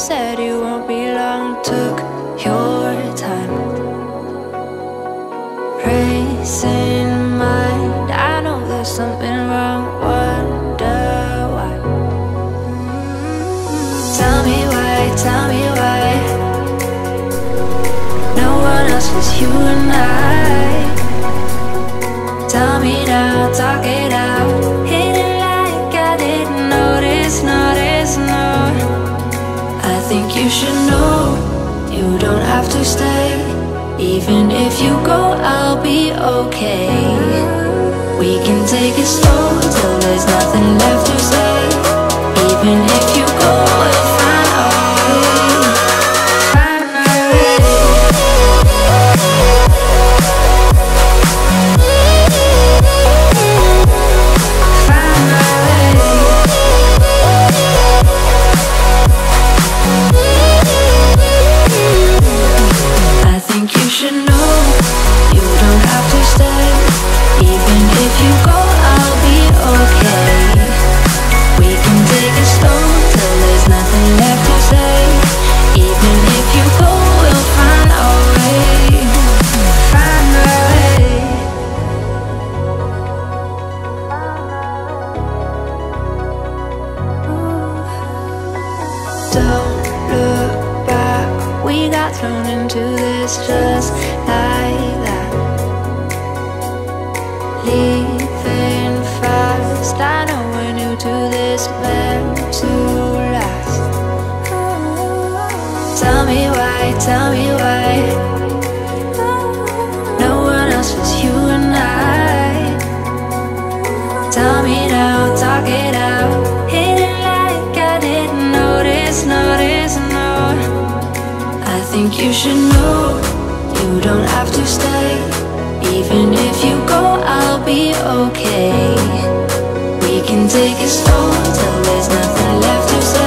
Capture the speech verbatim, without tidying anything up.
said you won't be long. Took your time, racing mind. I know there's something wrong. Wonder why. Tell me why, tell me why. No one else was you and I. Tell me now, talk it out. Hit it like I didn't notice, notice, no. I think you should know you don't have to stay. Even if you go, I'll be okay. We can take it slow till there's nothing left to say. Even if you go, we'll find a way. Find a way. Find a way. I think you should know you don't have to stay. Even if you go, I'll be okay. We can take it slow till there's nothing left to say. Even if you go, we'll find a way. Find a way. Don't look back. We got thrown into this just like that. Leaving fast. I know we're new to this, meant to last. Tell me why, tell me why. No one else was you and I. Tell me now, talk it out. Hit it like I didn't notice, notice, no. I think you should know you don't have to stay. Even if you go, I'll be okay. We can take it slow till there's nothing left to say.